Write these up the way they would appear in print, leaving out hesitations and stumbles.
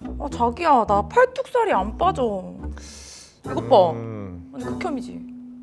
자기야, 나 팔뚝살이 안 빠져. 이것 봐. 완전 극혐이지.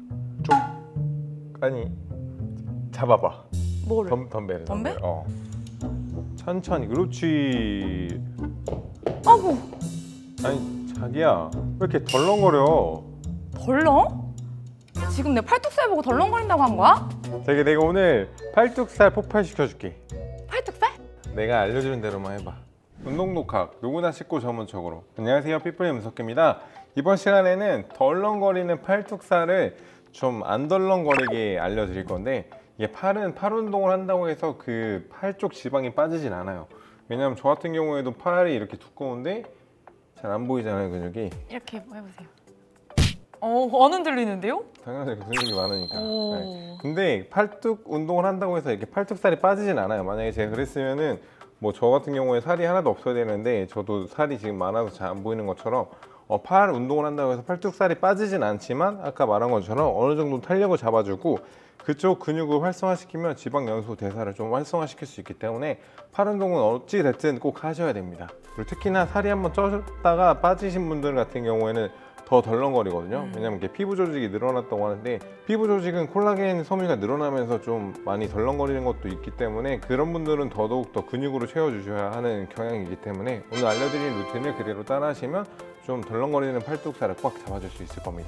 아니, 잡아봐. 뭐를? 덤벨을. 덤벨? 천천히. 그렇지. 아고. 아니, 자기야, 왜 이렇게 덜렁거려? 덜렁? 지금 내 팔뚝살 보고 덜렁거린다고 한 거야? 자기, 내가 오늘 팔뚝살 폭발시켜줄게. 팔뚝살? 내가 알려주는 대로만 해봐. 운동 독학, 누구나 쉽고 전문적으로. 안녕하세요, 삐뿌리 문석기입니다. 이번 시간에는 덜렁거리는 팔뚝살을 좀 안 덜렁거리게 알려드릴 건데, 이게 팔 운동을 한다고 해서 그 팔 쪽 지방이 빠지진 않아요. 왜냐면 저 같은 경우에도 팔이 이렇게 두꺼운데 잘 안 보이잖아요, 근육이. 이렇게 해보세요. 안 흔들리는데요? 당연히 근육이 많으니까. 네. 근데 팔뚝 운동을 한다고 해서 이렇게 팔뚝살이 빠지진 않아요. 만약에 제가 그랬으면은 뭐 저 같은 경우에 살이 하나도 없어야 되는데, 저도 살이 지금 많아서 잘 안 보이는 것처럼 팔 운동을 한다고 해서 팔뚝살이 빠지진 않지만, 아까 말한 것처럼 어느 정도 탄력을 잡아주고 그쪽 근육을 활성화시키면 지방 연소 대사를 좀 활성화시킬 수 있기 때문에 팔 운동은 어찌 됐든 꼭 하셔야 됩니다. 그리고 특히나 살이 한번 쪘다가 빠지신 분들 같은 경우에는 더 덜렁거리거든요. 왜냐면 이게 피부 조직이 늘어났다고 하는데, 피부 조직은 콜라겐 섬유가 늘어나면서 좀 많이 덜렁거리는 것도 있기 때문에 그런 분들은 더더욱 더 근육으로 채워주셔야 하는 경향이기 때문에 오늘 알려드린 루틴을 그대로 따라 하시면 좀 덜렁거리는 팔뚝살을 꽉 잡아줄 수 있을 겁니다.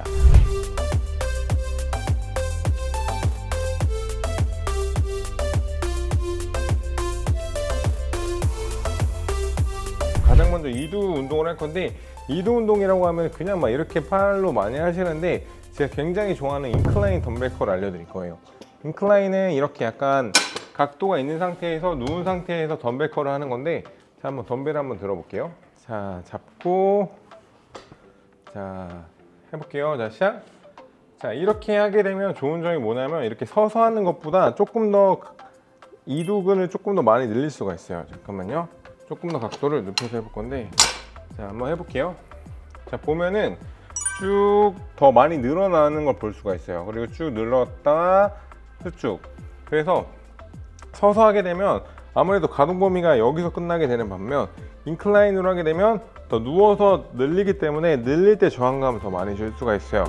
가장 먼저 이두 운동을 할 건데, 이두 운동이라고 하면 그냥 막 이렇게 팔로 많이 하시는데, 제가 굉장히 좋아하는 인클라인 덤벨 컬을 알려드릴 거예요. 인클라인은 이렇게 약간 각도가 있는 상태에서 누운 상태에서 덤벨 컬을 하는 건데, 자, 한번 덤벨 한번 들어볼게요. 자, 잡고, 자, 해볼게요. 자, 시작. 자, 이렇게 하게 되면 좋은 점이 뭐냐면, 이렇게 서서 하는 것보다 조금 더 이두근을 조금 더 많이 늘릴 수가 있어요. 잠깐만요. 조금 더 각도를 높여서 해볼 건데, 자, 한번 해볼게요. 자, 보면은 쭉 더 많이 늘어나는 걸 볼 수가 있어요. 그리고 쭉 늘었다가 쭉. 그래서 서서 하게 되면 아무래도 가동 범위가 여기서 끝나게 되는 반면, 인클라인으로 하게 되면 더 누워서 늘리기 때문에 늘릴 때 저항감을 더 많이 줄 수가 있어요.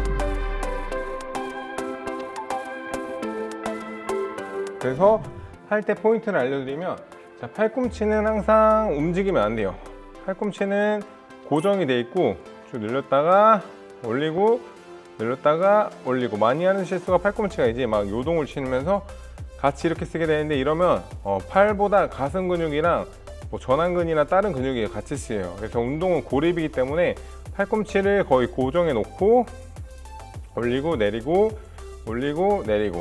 그래서 할 때 포인트를 알려드리면, 자, 팔꿈치는 항상 움직이면 안 돼요. 팔꿈치는 고정이 돼 있고 쭉 늘렸다가 올리고 늘렸다가 올리고, 많이 하는 실수가 팔꿈치가 이제 막 요동을 치면서 같이 이렇게 쓰게 되는데, 이러면 팔보다 가슴 근육이랑 뭐 전완근이나 다른 근육이 같이 쓰여요. 그래서 운동은 고립이기 때문에 팔꿈치를 거의 고정해 놓고 올리고 내리고 올리고 내리고.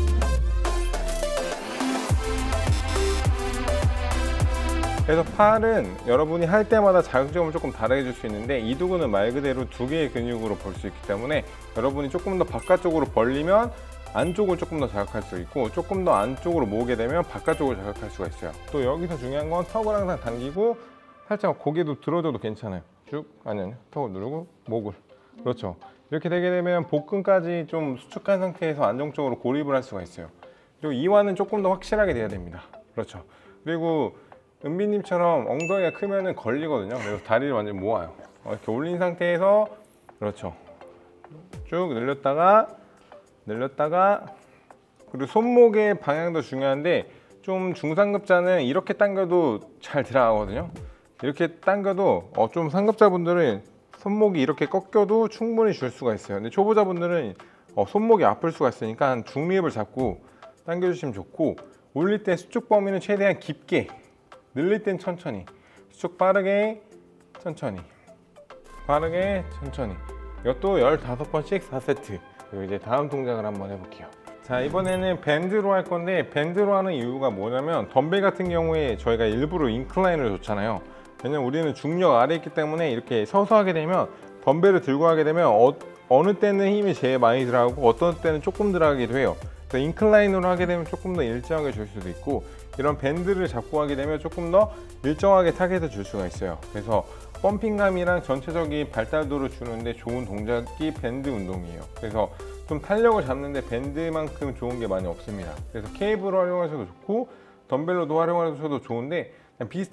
그래서 팔은 여러분이 할 때마다 자극점을 조금 다르게 줄 수 있는데, 이두근은 말 그대로 두 개의 근육으로 볼 수 있기 때문에 여러분이 조금 더 바깥쪽으로 벌리면 안쪽을 조금 더 자극할 수 있고, 조금 더 안쪽으로 모으게 되면 바깥쪽을 자극할 수가 있어요. 또 여기서 중요한 건 턱을 항상 당기고 살짝 고개도 들어줘도 괜찮아요. 쭉, 아니요, 턱을 누르고 목을. 그렇죠. 이렇게 되게 되면 복근까지 좀 수축한 상태에서 안정적으로 고립을 할 수가 있어요. 그리고 이완은 조금 더 확실하게 돼야 됩니다. 그렇죠. 그리고 은비님처럼 엉덩이가 크면은 걸리거든요. 그래서 다리를 완전 모아요. 이렇게 올린 상태에서, 그렇죠, 쭉 늘렸다가 늘렸다가. 그리고 손목의 방향도 중요한데, 좀 중상급자는 이렇게 당겨도 잘 들어가거든요. 이렇게 당겨도 좀 상급자분들은 손목이 이렇게 꺾여도 충분히 줄 수가 있어요. 근데 초보자분들은 손목이 아플 수가 있으니까 한 중립을 잡고 당겨주시면 좋고, 올릴 때 수축 범위는 최대한 깊게, 늘릴 땐 천천히, 수축 빠르게, 천천히, 빠르게, 천천히. 이것도 15번씩 4세트. 그리고 이제 다음 동작을 한번 해볼게요. 자, 이번에는 밴드로 할 건데, 밴드로 하는 이유가 뭐냐면, 덤벨 같은 경우에 저희가 일부러 인클라인을 줬잖아요. 왜냐면 우리는 중력 아래에 있기 때문에 이렇게 서서 하게 되면, 덤벨을 들고 하게 되면 어느 때는 힘이 제일 많이 들어가고 어떤 때는 조금 들어가기도 해요. 그래서 인클라인으로 하게 되면 조금 더 일정하게 줄 수도 있고, 이런 밴드를 잡고 하게 되면 조금 더 일정하게 타겟을 줄 수가 있어요. 그래서 펌핑감이랑 전체적인 발달도를 주는데 좋은 동작이 밴드 운동이에요. 그래서 좀 탄력을 잡는데 밴드만큼 좋은 게 많이 없습니다. 그래서 케이블로 활용하셔도 좋고 덤벨로도 활용하셔도 좋은데, 그냥 비슷해요.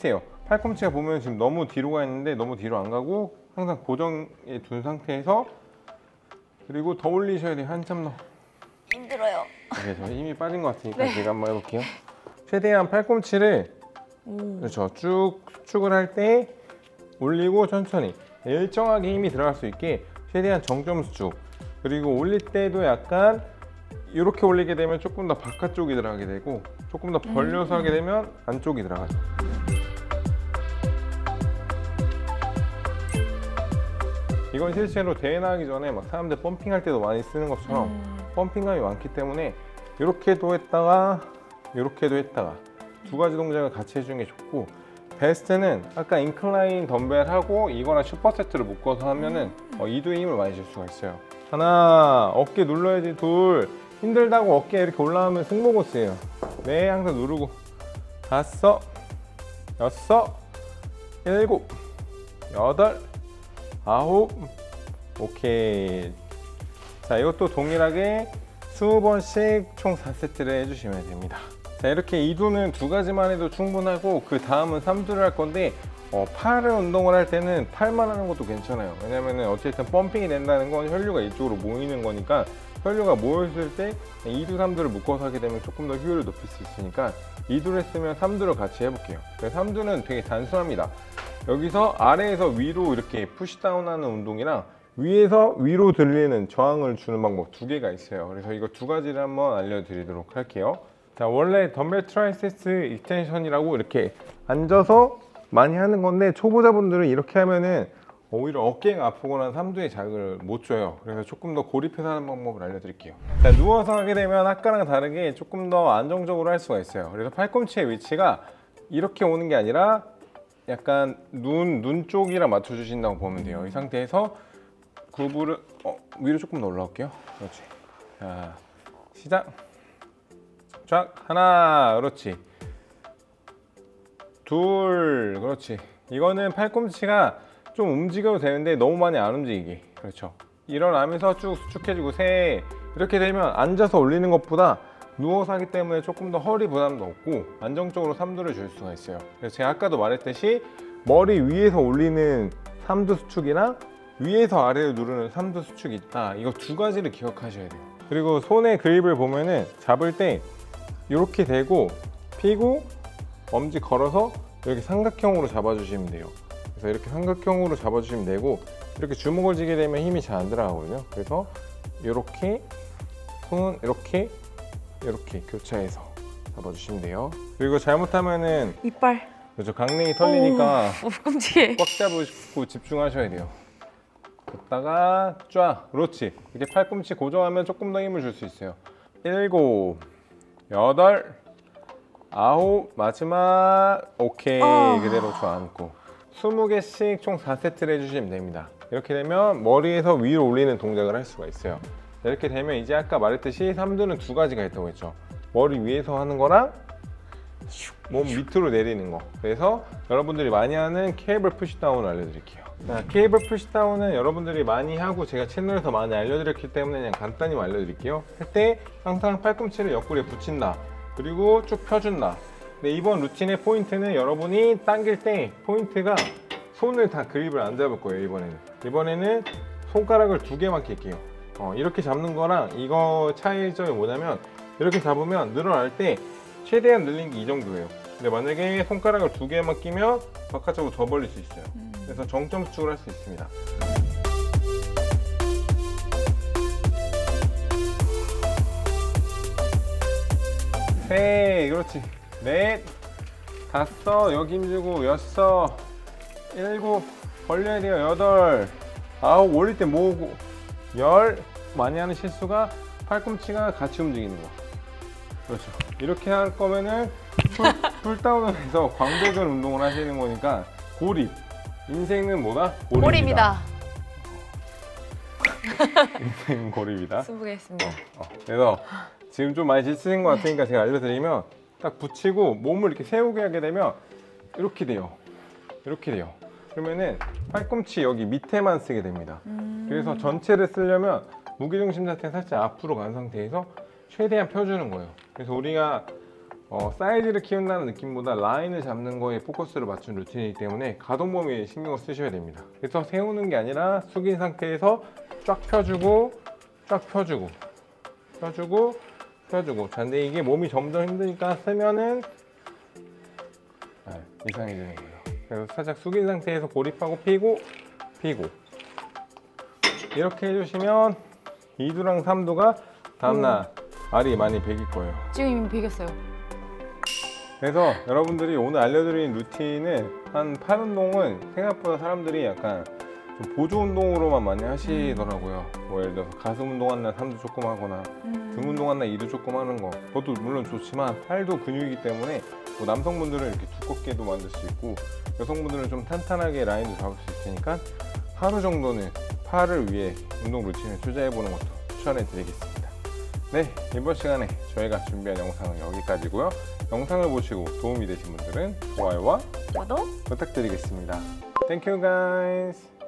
팔꿈치가 보면 지금 너무 뒤로 가 있는데 너무 뒤로 안 가고 항상 고정에 둔 상태에서 그리고 더 올리셔야 돼요. 한참 더. 힘들어요. 이게 저 힘이 빠진 것 같으니까 네. 제가 한번 해볼게요. 최대한 팔꿈치를 그렇죠. 쭉 수축을 할 때 올리고 천천히 일정하게 힘이 들어갈 수 있게 최대한 정점 수축. 그리고 올릴 때도 약간 이렇게 올리게 되면 조금 더 바깥쪽이 들어가게 되고 조금 더 벌려서 하게 되면 안쪽이 들어가요. 이건 실제로 대회 나가기 전에 막 사람들 펌핑할 때도 많이 쓰는 것처럼 펌핑감이 많기 때문에 이렇게도 했다가 이렇게도 했다가 두 가지 동작을 같이 해주는 게 좋고, 베스트는 아까 인클라인 덤벨하고 이거랑 슈퍼세트를 묶어서 하면은 이두의 힘을 많이 줄 수가 있어요. 하나, 어깨 눌러야지. 둘, 힘들다고 어깨 이렇게 올라오면 승모고스예요. 네, 항상 누르고. 다섯, 여섯, 일곱, 여덟, 아홉. 오케이. 자, 이것도 동일하게 20번씩 총 4세트를 해주시면 됩니다. 자, 이렇게 이두는 두 가지만 해도 충분하고 그 다음은 3두를 할 건데 팔을 운동을 할 때는 팔만 하는 것도 괜찮아요. 왜냐면은 어쨌든 펌핑이 된다는 건 혈류가 이쪽으로 모이는 거니까 혈류가 모였을 때 2두, 3두를 묶어서 하게 되면 조금 더 효율을 높일 수 있으니까 2두를 했으면 3두를 같이 해볼게요. 3두는 되게 단순합니다. 여기서 아래에서 위로 이렇게 푸시다운 하는 운동이랑 위에서 위로 들리는 저항을 주는 방법 두 개가 있어요. 그래서 이거 두 가지를 한번 알려드리도록 할게요. 자, 원래 덤벨 트라이세스 익스텐션이라고 이렇게 앉아서 많이 하는 건데 초보자분들은 이렇게 하면은 오히려 어깨가 아프거나 삼두에 자극을 못 줘요. 그래서 조금 더 고립해서 하는 방법을 알려드릴게요. 자, 누워서 하게 되면 아까랑 다르게 조금 더 안정적으로 할 수가 있어요. 그래서 팔꿈치의 위치가 이렇게 오는 게 아니라 약간 눈 쪽이랑 맞춰주신다고 보면 돼요. 이 상태에서 구부를 위로 조금 더 올라올게요. 그렇지. 자, 시작. 쫙. 하나. 그렇지. 둘. 그렇지. 이거는 팔꿈치가 좀 움직여도 되는데 너무 많이 안 움직이게. 그렇죠. 일어나면서 쭉 수축해주고 셋. 이렇게 되면 앉아서 올리는 것보다 누워서 하기 때문에 조금 더 허리 부담도 없고 안정적으로 3두를 줄 수가 있어요. 그래서 제가 아까도 말했듯이 머리 위에서 올리는 3두 수축이랑 위에서 아래로 누르는 3두 수축이 있다. 이거 두 가지를 기억하셔야 돼요. 그리고 손의 그립을 보면은 잡을 때 이렇게 대고 피고 엄지 걸어서 이렇게 삼각형으로 잡아주시면 돼요. 그래서 이렇게 삼각형으로 잡아주시면 되고 이렇게 주먹을 쥐게 되면 힘이 잘 안 들어가거든요. 그래서 이렇게 손은 이렇게 교차해서 잡아주시면 돼요. 그리고 잘못하면은 이빨. 그렇죠. 강냉이 털리니까 끔찍해. 꽉 잡으시고 집중하셔야 돼요. 걷다가 쫙. 그렇지. 이렇게 팔꿈치 고정하면 조금 더 힘을 줄 수 있어요. 7, 8, 9, 마지막. 오케이. 그대로 저 앉고 20개씩 총 4세트를 해주시면 됩니다. 이렇게 되면 머리에서 위로 올리는 동작을 할 수가 있어요. 이렇게 되면 이제 아까 말했듯이 3두는 두 가지가 있다고 했죠. 머리 위에서 하는 거랑 몸 밑으로 내리는 거. 그래서 여러분들이 많이 하는 케이블 푸시다운을 알려드릴게요. 자, 케이블 푸시다운은 여러분들이 많이 하고 제가 채널에서 많이 알려드렸기 때문에 그냥 간단히 알려드릴게요. 할 때 항상 팔꿈치를 옆구리에 붙인다. 그리고 쭉 펴준다. 근데 이번 루틴의 포인트는 여러분이 당길 때 포인트가 손을 다 그립을 안 잡을 거예요. 이번에는 손가락을 2개만 낄게요. 이렇게 잡는 거랑 이거 차이점이 뭐냐면 이렇게 잡으면 늘어날 때 최대한 늘린 게 이 정도예요. 근데 만약에 손가락을 2개만 끼면 바깥쪽으로 더 벌릴 수 있어요. 그래서 정점 수축을 할 수 있습니다. 셋, 그렇지. 넷, 다섯, 여기 힘주고 여섯, 일곱, 벌려야 돼요. 여덟, 아홉, 올릴 때 모으고 열. 많이 하는 실수가 팔꿈치가 같이 움직이는 거. 그렇죠. 이렇게 할 거면은 풀다운을 해서 광도전 운동을 하시는 거니까 고립. 인생은 뭐다? 고립이다. 인생은 고립이다. 승부겠습니다. 그래서 지금 좀 많이 지치는 것 같으니까 제가 알려드리면 딱 붙이고 몸을 이렇게 세우게 하게 되면 이렇게 돼요. 이렇게 돼요. 그러면은 팔꿈치 여기 밑에만 쓰게 됩니다. 그래서 전체를 쓰려면 무게중심 자체가 살짝 앞으로 간 상태에서 최대한 펴주는 거예요. 그래서 우리가 사이즈를 키운다는 느낌보다 라인을 잡는 거에 포커스를 맞춘 루틴이기 때문에 가동 범위에 신경을 쓰셔야 됩니다. 그래서 세우는 게 아니라 숙인 상태에서 쫙 펴주고 쫙 펴주고 펴주고 펴주고. 자, 근데 이게 몸이 점점 힘드니까 쓰면은 이상해지는 거예요. 그래서 살짝 숙인 상태에서 고립하고 피고 피고 이렇게 해주시면 2두랑 3두가 다음날 알이 많이 배길 거예요. 지금 이미 비겼어요. 그래서 여러분들이 오늘 알려드린 루틴은 한 팔 운동은 생각보다 사람들이 약간 좀 보조 운동으로만 많이 하시더라고요. 뭐 예를 들어서 가슴 운동한 날 3두 조금 하거나 등 운동한 날 2두 조금 하는 거, 그것도 물론 좋지만 팔도 근육이기 때문에 뭐 남성분들은 이렇게 두껍게도 만들 수 있고 여성분들은 좀 탄탄하게 라인도 잡을 수 있으니까 하루 정도는 팔을 위해 운동 루틴을 투자해보는 것도 추천해 드리겠습니다. 네, 이번 시간에 저희가 준비한 영상은 여기까지고요. 영상을 보시고 도움이 되신 분들은 좋아요와 구독 부탁드리겠습니다. Thank you guys.